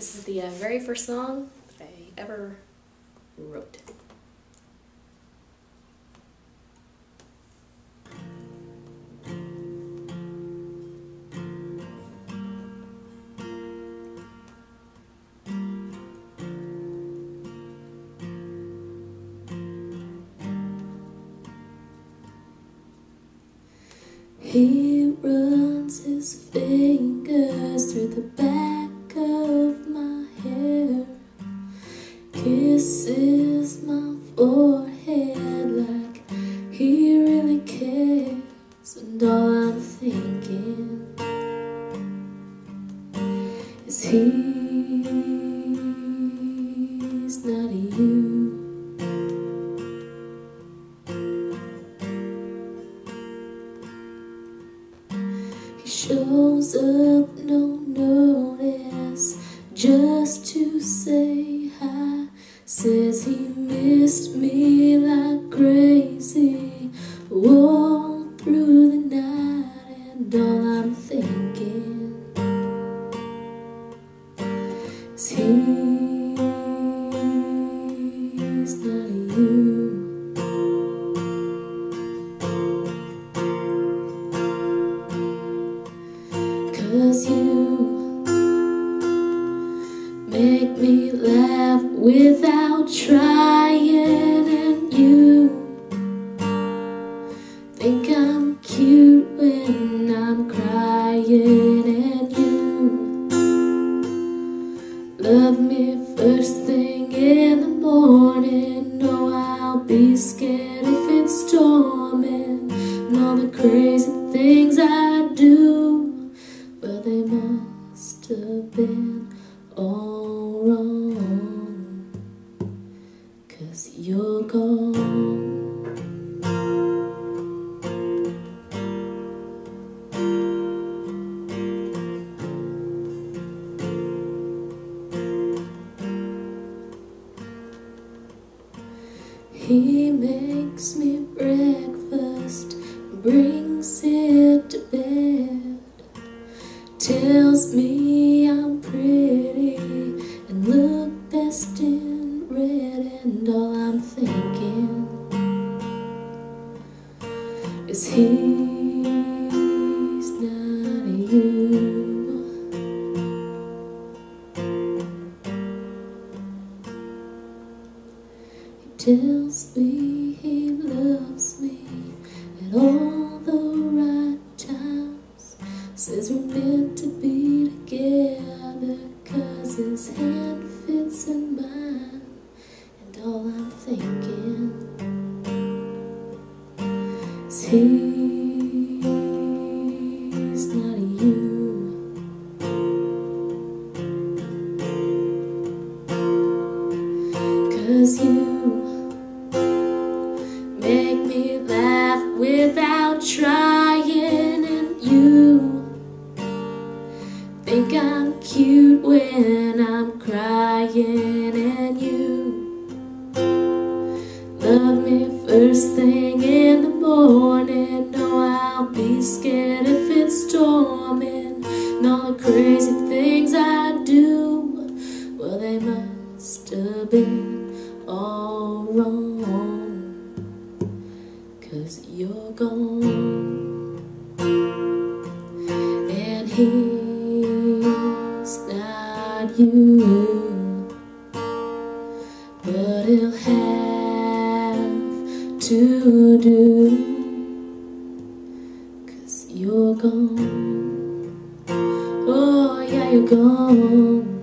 This is the very first song that I ever wrote. He runs his fingers through the back of my hair, kisses my forehead like he really cares, and all I'm thinking is he's not you. He shows up no notice just to say hi, says he missed me like crazy all through the night, and all I'm thinking is he's not you. Cause you make me laugh without trying, and you think I'm cute when I'm crying, and you love me first thing in the morning. No, I'll be scared if it's storming, and all the crazy things I do, well, they must have been all wrong, 'cause you're gone. He makes me breakfast, brings it to bed, tells me I'm pretty and look best in red, and all I'm thinking is he's not you. He tells me he loves me at all the right times, says we're meant to be together 'cause his hand fits in mine, and all I'm thinking is he's not you. Cause you make me laugh without trying, and you think I'm cute when I'm crying, and you love me first thing in the morning. No, I'll be scared if it's storming, and all the crazy things I do, well, they must have been all wrong, 'cause you're gone, and he's not you, but he'll have to do, 'cause you're gone. Oh yeah, you're gone.